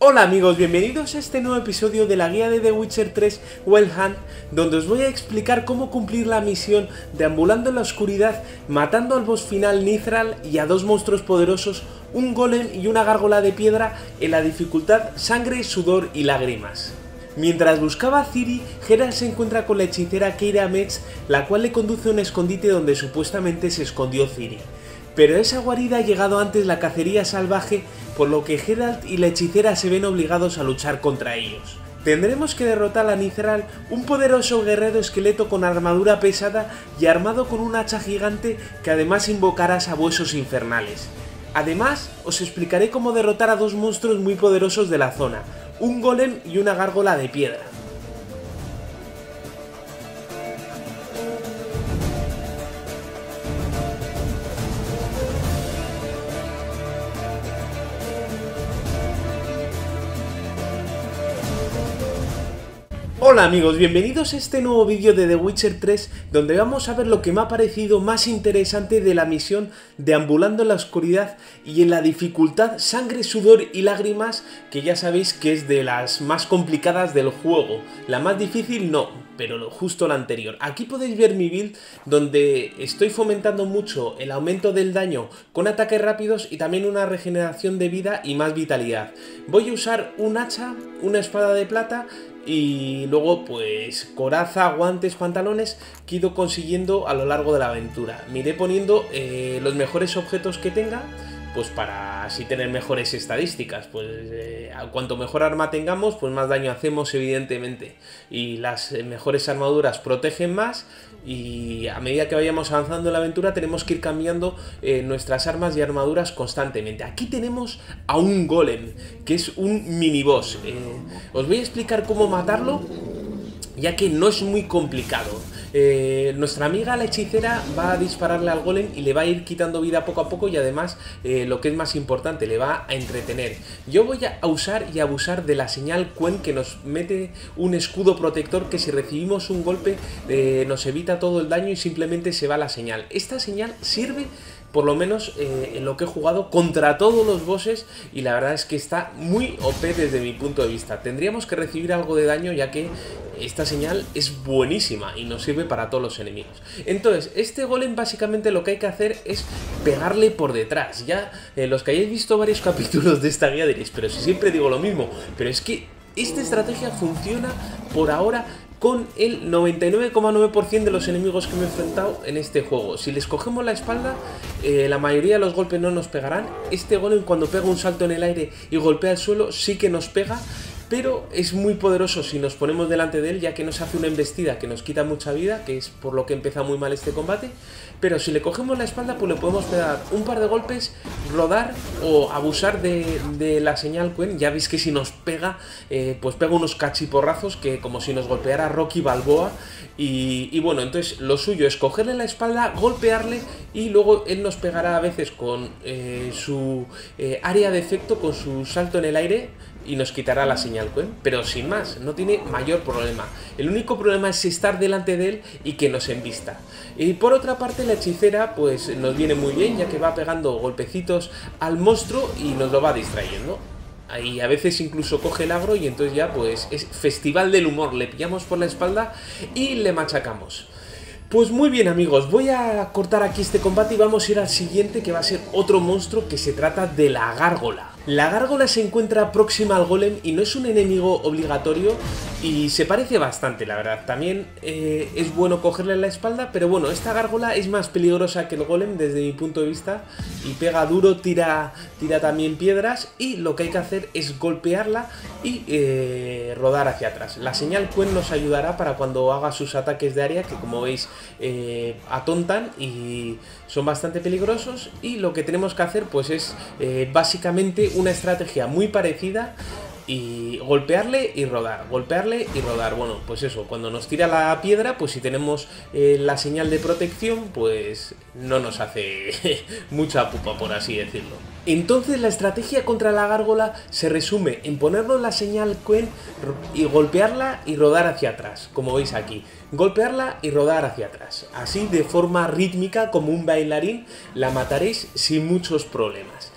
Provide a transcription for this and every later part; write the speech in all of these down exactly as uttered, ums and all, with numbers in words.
Hola amigos, bienvenidos a este nuevo episodio de la guía de The Witcher tres Wild Hunt, donde os voy a explicar cómo cumplir la misión deambulando en la oscuridad, matando al boss final Nithral y a dos monstruos poderosos, un golem y una gárgola de piedra en la dificultad Sangre, Sudor y Lágrimas. Mientras buscaba a Ciri, Geralt se encuentra con la hechicera Keira Metz, la cual le conduce a un escondite donde supuestamente se escondió Ciri. Pero a esa guarida ha llegado antes la cacería salvaje, por lo que Geralt y la hechicera se ven obligados a luchar contra ellos. Tendremos que derrotar a Nithral, un poderoso guerrero esqueleto con armadura pesada y armado con un hacha gigante que además invocará sabuesos infernales. Además, os explicaré cómo derrotar a dos monstruos muy poderosos de la zona, un golem y una gárgola de piedra. Hola amigos, bienvenidos a este nuevo vídeo de The Witcher tres, donde vamos a ver lo que me ha parecido más interesante de la misión Deambulando en la Oscuridad y en la dificultad Sangre, Sudor y Lágrimas, que ya sabéis que es de las más complicadas del juego. La más difícil no, pero justo la anterior. Aquí podéis ver mi build, donde estoy fomentando mucho el aumento del daño con ataques rápidos y también una regeneración de vida y más vitalidad. Voy a usar un hacha, una espada de plata y luego pues coraza, guantes, pantalones que he ido consiguiendo a lo largo de la aventura. Me iré poniendo eh, los mejores objetos que tenga, pues para así tener mejores estadísticas. Pues eh, cuanto mejor arma tengamos, pues más daño hacemos evidentemente, y las eh, mejores armaduras protegen más, y a medida que vayamos avanzando en la aventura tenemos que ir cambiando eh, nuestras armas y armaduras constantemente. Aquí tenemos a un golem, que es un mini boss. Eh, os voy a explicar cómo matarlo, ya que no es muy complicado. Eh, nuestra amiga la hechicera va a dispararle al golem y le va a ir quitando vida poco a poco, y además eh, lo que es más importante, le va a entretener. Yo voy a usar y abusar de la señal Quen, que nos mete un escudo protector que si recibimos un golpe eh, nos evita todo el daño y simplemente se va la señal. Esta señal sirve, por lo menos eh, en lo que he jugado, contra todos los bosses, y la verdad es que está muy O P desde mi punto de vista. Tendríamos que recibir algo de daño, ya que esta señal es buenísima y nos sirve para todos los enemigos. Entonces, este golem básicamente lo que hay que hacer es pegarle por detrás. Ya eh, los que hayáis visto varios capítulos de esta guía diréis, pero si siempre digo lo mismo, pero es que esta estrategia funciona por ahora con el noventa y nueve coma nueve por ciento de los enemigos que me he enfrentado en este juego. Si les cogemos la espalda, eh, la mayoría de los golpes no nos pegarán. Este golem, cuando pega un salto en el aire y golpea el suelo, sí que nos pega, pero es muy poderoso si nos ponemos delante de él, ya que nos hace una embestida que nos quita mucha vida, que es por lo que empieza muy mal este combate. Pero si le cogemos la espalda, pues le podemos pegar un par de golpes, rodar o abusar de, de la señal Quen. Ya veis que si nos pega, eh, pues pega unos cachiporrazos que como si nos golpeara Rocky Balboa. Y, y bueno, entonces lo suyo es cogerle la espalda, golpearle, y luego él nos pegará a veces con eh, su eh, área de efecto, con su salto en el aire, y nos quitará la señal Quen, pero sin más, no tiene mayor problema. El único problema es estar delante de él y que nos embista. Y por otra parte, la hechicera pues nos viene muy bien, ya que va pegando golpecitos al monstruo y nos lo va distrayendo. Y a veces incluso coge el agro, y entonces ya pues es festival del humor, le pillamos por la espalda y le machacamos. Pues muy bien amigos, voy a cortar aquí este combate y vamos a ir al siguiente, que va a ser otro monstruo, que se trata de la gárgola. La gárgola se encuentra próxima al golem y no es un enemigo obligatorio, y se parece bastante, la verdad. También eh, es bueno cogerle la espalda, pero bueno, esta gárgola es más peligrosa que el golem desde mi punto de vista, y pega duro, tira, tira también piedras, y lo que hay que hacer es golpearla y eh, rodar hacia atrás. La señal Quen nos ayudará para cuando haga sus ataques de área, que como veis eh, atontan y son bastante peligrosos, y lo que tenemos que hacer pues es eh, básicamente una estrategia muy parecida, y golpearle y rodar, golpearle y rodar. Bueno, pues eso, cuando nos tira la piedra, pues si tenemos eh, la señal de protección, pues no nos hace mucha pupa, por así decirlo. Entonces la estrategia contra la gárgola se resume en ponernos la señal Quen y golpearla y rodar hacia atrás, como veis aquí. Golpearla y rodar hacia atrás. Así, de forma rítmica, como un bailarín, la mataréis sin muchos problemas.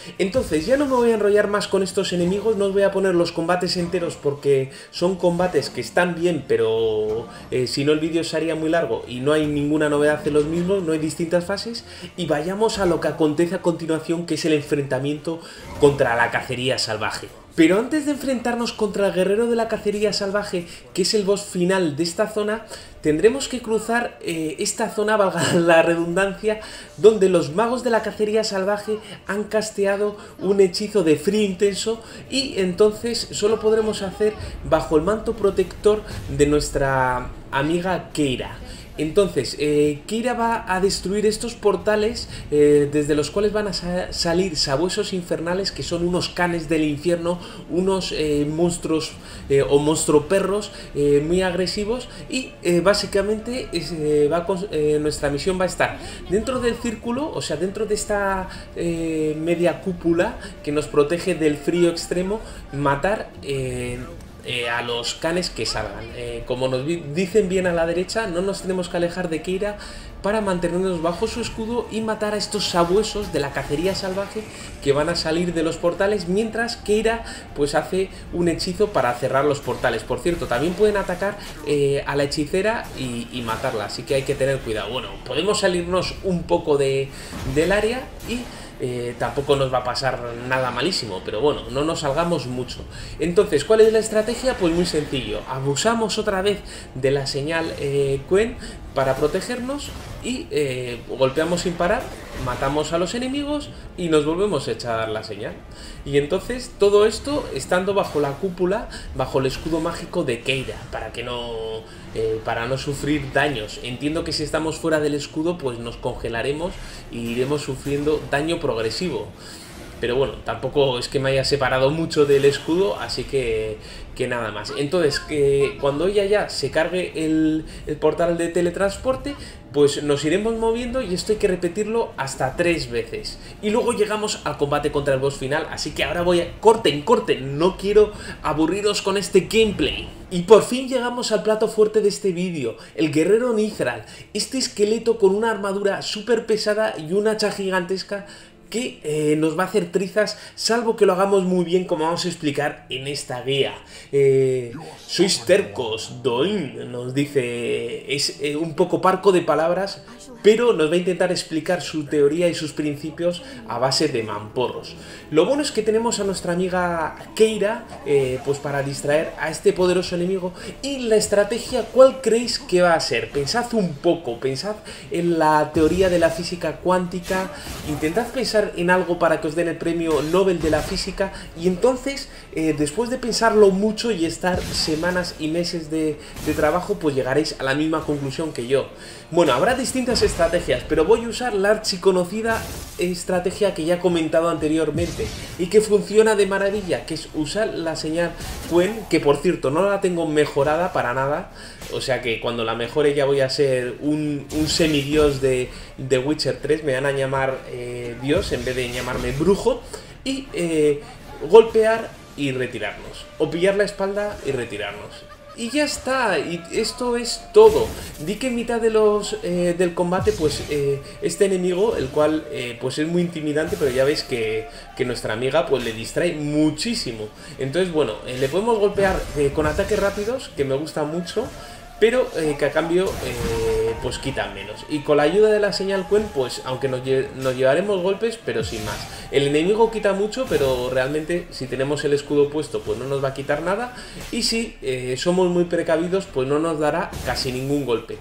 Entonces ya no me voy a enrollar más con estos enemigos, no os voy a poner los combates enteros porque son combates que están bien, pero eh, si no el vídeo se haría muy largo y no hay ninguna novedad en los mismos, no hay distintas fases, y vayamos a lo que acontece a continuación, que es el enfrentamiento contra la cacería salvaje. Pero antes de enfrentarnos contra el guerrero de la cacería salvaje, que es el boss final de esta zona, tendremos que cruzar eh, esta zona, valga la redundancia, donde los magos de la cacería salvaje han casteado un hechizo de frío intenso, y entonces solo podremos hacer bajo el manto protector de nuestra amiga Keira. Entonces, eh, Keira va a destruir estos portales eh, desde los cuales van a sa salir sabuesos infernales, que son unos canes del infierno, unos eh, monstruos eh, o monstruoperros eh, muy agresivos, y eh, básicamente es, eh, va con, eh, nuestra misión va a estar dentro del círculo, o sea, dentro de esta eh, media cúpula que nos protege del frío extremo, matar Eh, Eh, a los canes que salgan. Eh, como nos dicen bien a la derecha, no nos tenemos que alejar de Keira para mantenernos bajo su escudo y matar a estos sabuesos de la cacería salvaje que van a salir de los portales, mientras Keira pues hace un hechizo para cerrar los portales. Por cierto, también pueden atacar eh, a la hechicera y, y matarla, así que hay que tener cuidado. Bueno, podemos salirnos un poco de, del área y Eh, tampoco nos va a pasar nada malísimo, pero bueno, no nos salgamos mucho. Entonces, ¿cuál es la estrategia? Pues muy sencillo, abusamos otra vez de la señal eh, Quen para protegernos y eh, golpeamos sin parar, matamos a los enemigos y nos volvemos a echar la señal. Y entonces todo esto estando bajo la cúpula, bajo el escudo mágico de Keira, para que no eh, para no sufrir daños. Entiendo que si estamos fuera del escudo pues nos congelaremos y iremos sufriendo daño progresivo. Pero bueno, tampoco es que me haya separado mucho del escudo, así que, que nada más. Entonces, que cuando ella ya se cargue el, el portal de teletransporte, pues nos iremos moviendo, y esto hay que repetirlo hasta tres veces. Y luego llegamos al combate contra el boss final, así que ahora voy a... ¡Corten, corten! No quiero aburriros con este gameplay. Y por fin llegamos al plato fuerte de este vídeo, el guerrero Nithral, este esqueleto con una armadura súper pesada y un hacha gigantesca que eh, nos va a hacer trizas, salvo que lo hagamos muy bien, como vamos a explicar en esta guía. Eh, sois tercos, Doin, nos dice, es eh, un poco parco de palabras, pero nos va a intentar explicar su teoría y sus principios a base de mamporros. Lo bueno es que tenemos a nuestra amiga Keira, eh, pues para distraer a este poderoso enemigo. Y la estrategia, ¿cuál creéis que va a ser? Pensad un poco, pensad en la teoría de la física cuántica, intentad pensar en algo para que os den el premio Nobel de la física, y entonces eh, después de pensarlo mucho y estar semanas y meses de, de trabajo, pues llegaréis a la misma conclusión que yo. Bueno, habrá distintas estrategias, pero voy a usar la archiconocida estrategia que ya he comentado anteriormente y que funciona de maravilla, que es usar la señal Quen, que por cierto no la tengo mejorada para nada, o sea que cuando la mejore ya voy a ser un, un semidios de, de Witcher tres, me van a llamar eh, Dios en vez de llamarme brujo, y eh, golpear y retirarnos, o pillar la espalda y retirarnos. Y ya está, y esto es todo. Di que en mitad de los eh, del combate, pues eh, este enemigo, el cual eh, pues es muy intimidante, pero ya veis que, que nuestra amiga pues le distrae muchísimo. Entonces bueno, eh, le podemos golpear eh, con ataques rápidos, que me gusta mucho, pero eh, que a cambio eh, pues quitan menos. Y con la ayuda de la señal Quen, pues aunque nos, lle nos llevaremos golpes, pero sin más. El enemigo quita mucho, pero realmente si tenemos el escudo puesto, pues no nos va a quitar nada. Y si eh, somos muy precavidos, pues no nos dará casi ningún golpe.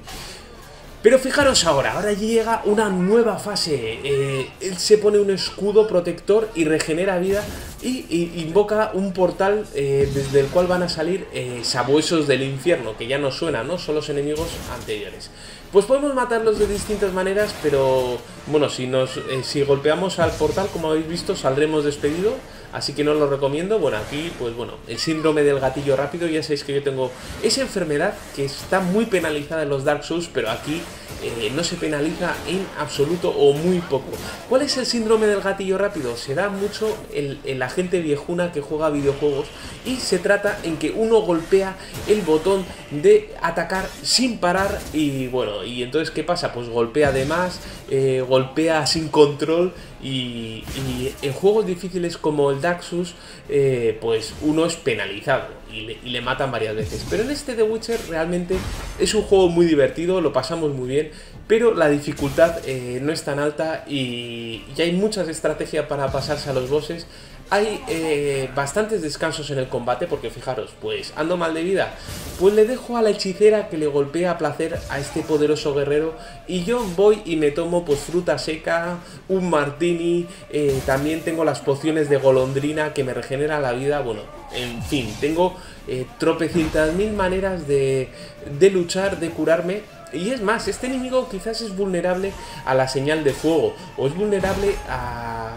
Pero fijaros ahora, ahora llega una nueva fase. Eh, él se pone un escudo protector y regenera vida, y, y invoca un portal eh, desde el cual van a salir eh, sabuesos del infierno, que ya nos suena, ¿no? Son los enemigos anteriores. Pues podemos matarlos de distintas maneras, pero bueno, si, nos, eh, si golpeamos al portal, como habéis visto, saldremos despedidos. Así que no lo recomiendo. Bueno, aquí, pues bueno, el síndrome del gatillo rápido. Ya sabéis que yo tengo esa enfermedad que está muy penalizada en los Dark Souls, pero aquí eh, no se penaliza en absoluto o muy poco. ¿Cuál es el síndrome del gatillo rápido? Se da mucho en, en la gente viejuna que juega videojuegos, y se trata en que uno golpea el botón de atacar sin parar, y bueno, y entonces ¿qué pasa? Pues golpea de más, eh, golpea sin control y, y en juegos difíciles como el Dark Souls, eh, pues uno es penalizado y le, y le matan varias veces. Pero en este The Witcher realmente es un juego muy divertido, lo pasamos muy bien, pero la dificultad eh, no es tan alta y, y hay muchas estrategias para pasarse a los bosses. Hay eh, bastantes descansos en el combate, porque fijaros, pues ando mal de vida, pues le dejo a la hechicera que le golpea a placer a este poderoso guerrero y yo voy y me tomo pues fruta seca, un martini, eh, también tengo las pociones de golondrina que me regeneran la vida, bueno, en fin, tengo eh, tropecientas mil maneras de, de luchar, de curarme. Y es más, este enemigo quizás es vulnerable a la señal de fuego o es vulnerable a...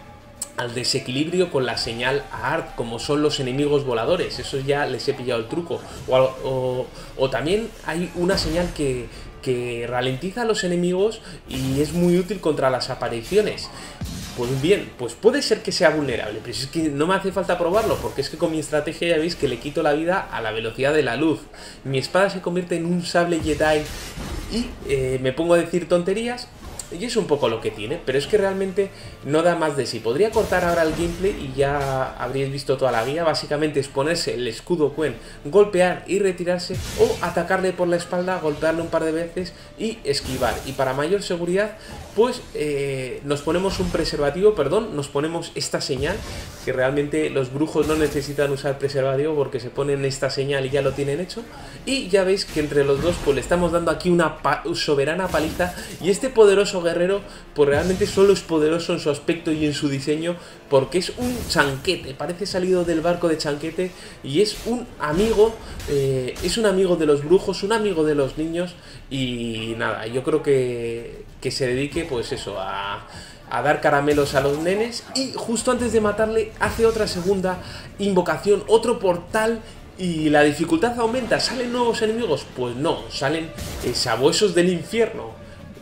al desequilibrio con la señal A R T, como son los enemigos voladores, eso ya les he pillado el truco. O, o, o también hay una señal que, que ralentiza a los enemigos y es muy útil contra las apariciones. Pues bien, pues puede ser que sea vulnerable, pero es que no me hace falta probarlo, porque es que con mi estrategia ya veis que le quito la vida a la velocidad de la luz. Mi espada se convierte en un sable Jedi y eh, me pongo a decir tonterías. Y es un poco lo que tiene, pero es que realmente no da más de sí. Podría cortar ahora el gameplay y ya habríais visto toda la guía. Básicamente es ponerse el escudo Quen, golpear y retirarse, o atacarle por la espalda, golpearle un par de veces y esquivar. Y para mayor seguridad, pues eh, nos ponemos un preservativo, perdón, nos ponemos esta señal, que realmente los brujos no necesitan usar preservativo porque se ponen esta señal y ya lo tienen hecho. Y ya veis que entre los dos pues le estamos dando aquí una pa soberana paliza, y este poderoso guerrero pues realmente solo es poderoso en su aspecto y en su diseño, porque es un chanquete, parece salido del barco de Chanquete, y es un amigo, eh, es un amigo de los brujos, un amigo de los niños, y nada, yo creo que, que se dedique pues eso, a... a dar caramelos a los nenes, y justo antes de matarle hace otra segunda invocación, otro portal. ¿Y la dificultad aumenta? ¿Salen nuevos enemigos? Pues no, salen eh, sabuesos del infierno.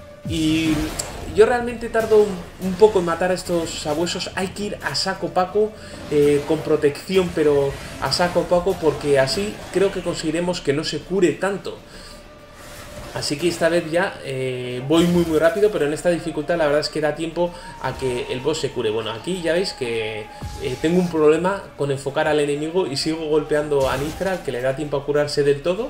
Y yo realmente tardo un, un poco en matar a estos sabuesos. Hay que ir a saco paco, eh, con protección, pero a saco paco, porque así creo que conseguiremos que no se cure tanto. Así que esta vez ya eh, voy muy muy rápido, pero en esta dificultad la verdad es que da tiempo a que el boss se cure. Bueno, aquí ya veis que eh, tengo un problema con enfocar al enemigo y sigo golpeando a Nithra, que le da tiempo a curarse del todo.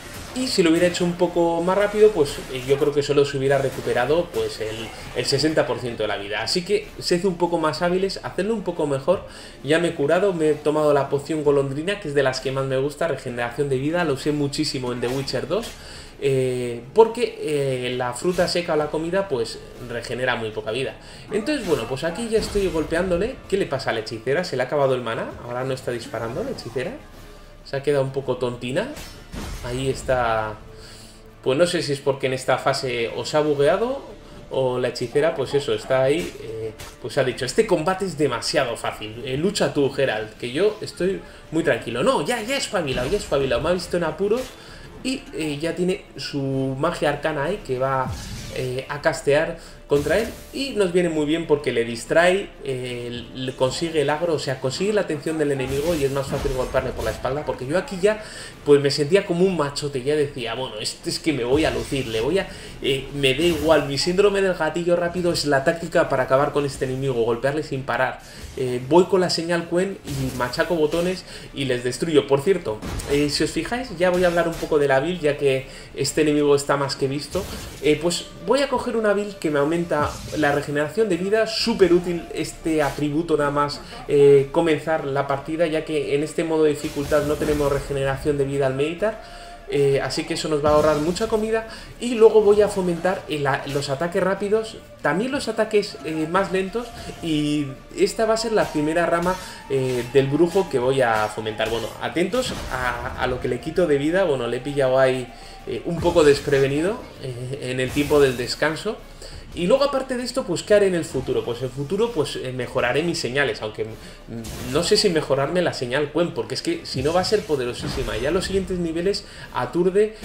Y si lo hubiera hecho un poco más rápido, pues eh, yo creo que solo se hubiera recuperado pues el, el sesenta por ciento de la vida. Así que sed un poco más hábiles, hacedlo un poco mejor. Ya me he curado, me he tomado la poción golondrina, que es de las que más me gusta, regeneración de vida. Lo usé muchísimo en The Witcher dos. Eh, porque eh, la fruta seca o la comida pues regenera muy poca vida. Entonces bueno, pues aquí ya estoy golpeándole. ¿Qué le pasa a la hechicera? ¿Se le ha acabado el maná? Ahora no está disparando la hechicera. Se ha quedado un poco tontina. Ahí está. Pues no sé si es porque en esta fase os ha bugueado o la hechicera, pues eso, está ahí, eh, pues ha dicho, este combate es demasiado fácil, eh, lucha tú, Geralt, que yo estoy muy tranquilo. No, ya, ya he espabilado, ya he espabilado, me ha visto en apuros. Y eh, ya tiene su magia arcana ahí que va eh, a castear contra él. Y nos viene muy bien porque le distrae, eh, le consigue el agro, o sea, consigue la atención del enemigo y es más fácil golpearle por la espalda. Porque yo aquí ya pues me sentía como un machote, ya decía, bueno, este es que me voy a lucir, le voy a... Eh, me da igual, mi síndrome del gatillo rápido es la táctica para acabar con este enemigo, golpearle sin parar. Eh, voy con la señal Quen y machaco botones y les destruyo. Por cierto, eh, si os fijáis, ya voy a hablar un poco de la build, ya que este enemigo está más que visto. Eh, pues voy a coger una build que me aumenta la regeneración de vida, súper útil este atributo nada más eh, comenzar la partida, ya que en este modo de dificultad no tenemos regeneración de vida al meditar. Eh, así que eso nos va a ahorrar mucha comida. Y luego voy a fomentar el, los ataques rápidos, también los ataques eh, más lentos. Y esta va a ser la primera rama eh, del brujo que voy a fomentar. Bueno, atentos a, a lo que le quito de vida. Bueno, le he pillado ahí eh, un poco desprevenido eh, en el tiempo del descanso. Y luego aparte de esto, pues ¿qué haré en el futuro? Pues en el futuro pues eh, mejoraré mis señales, aunque no sé si mejorarme la señal Quen, porque es que si no va a ser poderosísima. Ya los siguientes niveles aturde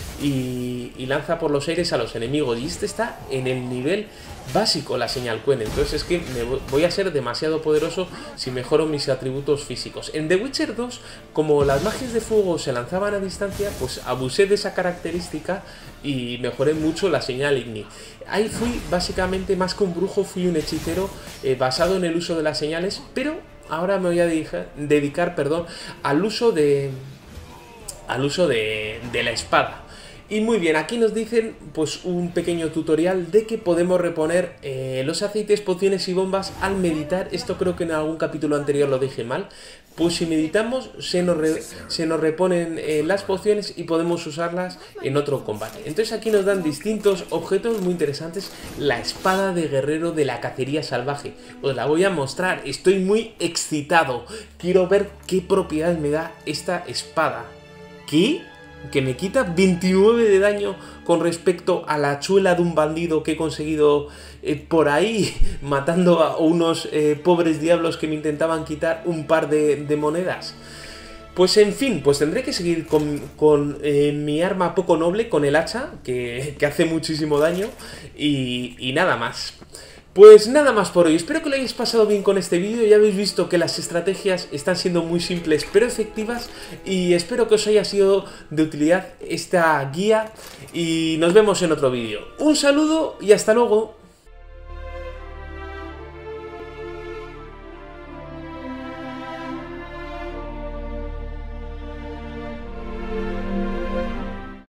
y, y lanza por los aires a los enemigos, y este está en el nivel básico, la señal Quen. Entonces es que me voy a ser demasiado poderoso si mejoro mis atributos físicos. En The Witcher dos, como las magias de fuego se lanzaban a distancia, pues abusé de esa característica y mejoré mucho la señal Igni. Ahí fui básicamente básicamente más que un brujo fui un hechicero eh, basado en el uso de las señales, pero ahora me voy a dedicar, dedicar perdón, al uso de, al uso de, de la espada. Y muy bien, aquí nos dicen pues un pequeño tutorial de que podemos reponer eh, los aceites, pociones y bombas al meditar. Esto creo que en algún capítulo anterior lo dije mal. Pues si meditamos se nos, re, se nos reponen eh, las pociones y podemos usarlas en otro combate. Entonces aquí nos dan distintos objetos muy interesantes. La espada de guerrero de la cacería salvaje. Os la voy a mostrar, estoy muy excitado. Quiero ver qué propiedades me da esta espada. ¿Qué? Que me quita veintinueve de daño con respecto a la chuela de un bandido que he conseguido eh, por ahí, matando a unos eh, pobres diablos que me intentaban quitar un par de, de monedas. Pues en fin, pues tendré que seguir con, con eh, mi arma poco noble, con el hacha, que, que hace muchísimo daño, y, y nada más. Pues nada más por hoy, espero que lo hayáis pasado bien con este vídeo, ya habéis visto que las estrategias están siendo muy simples pero efectivas y espero que os haya sido de utilidad esta guía y nos vemos en otro vídeo. Un saludo y hasta luego.